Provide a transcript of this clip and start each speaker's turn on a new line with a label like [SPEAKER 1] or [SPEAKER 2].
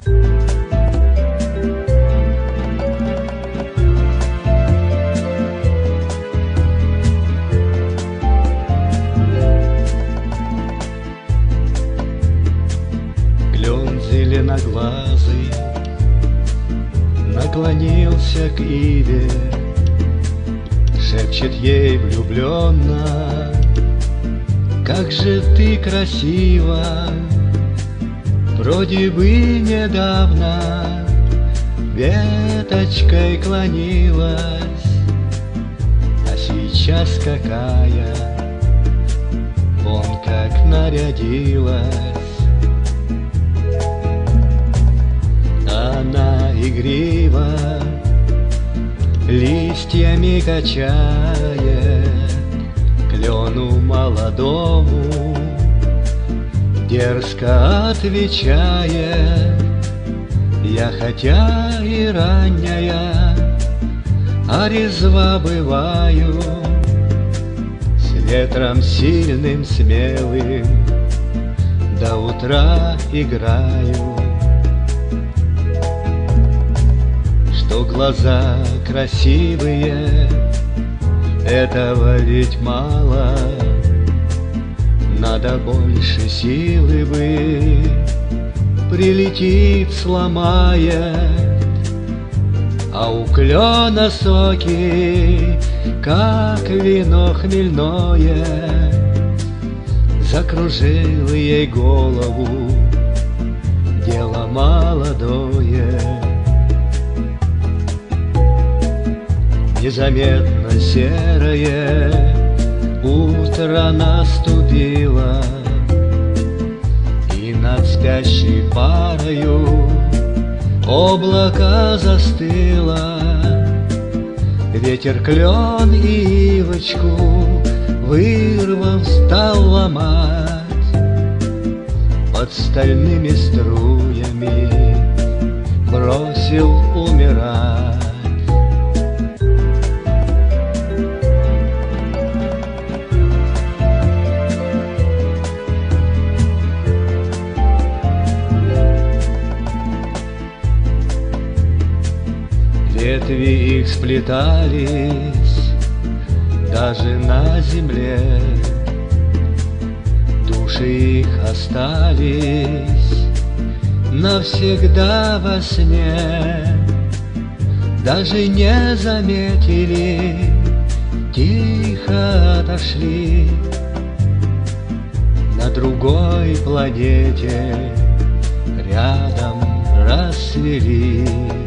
[SPEAKER 1] Клен зеленоглазый наклонился к иве, шепчет ей влюбленно: как же ты красива! Вроде бы недавно веточкой клонилась, а сейчас какая вон как нарядилась. Она игриво листьями качает, клену молодому дерзко отвечает: я хотя и ранняя, а резва бываю, с ветром сильным, смелым до утра играю. Что глаза красивые, этого ведь мало, надо больше силы бы, прилетит, сломает. А у клена соки, как вино хмельное, закружил ей голову дело молодое. Незаметно серое утро наступило, и над спящей парою облако застыло. Ветер клен и ивочку вырвав стал ломать, под стальными струями бросил умирать. Ветви их сплетались даже на земле, души их остались навсегда во сне. Даже не заметили, тихо отошли, на другой планете рядом расцвели.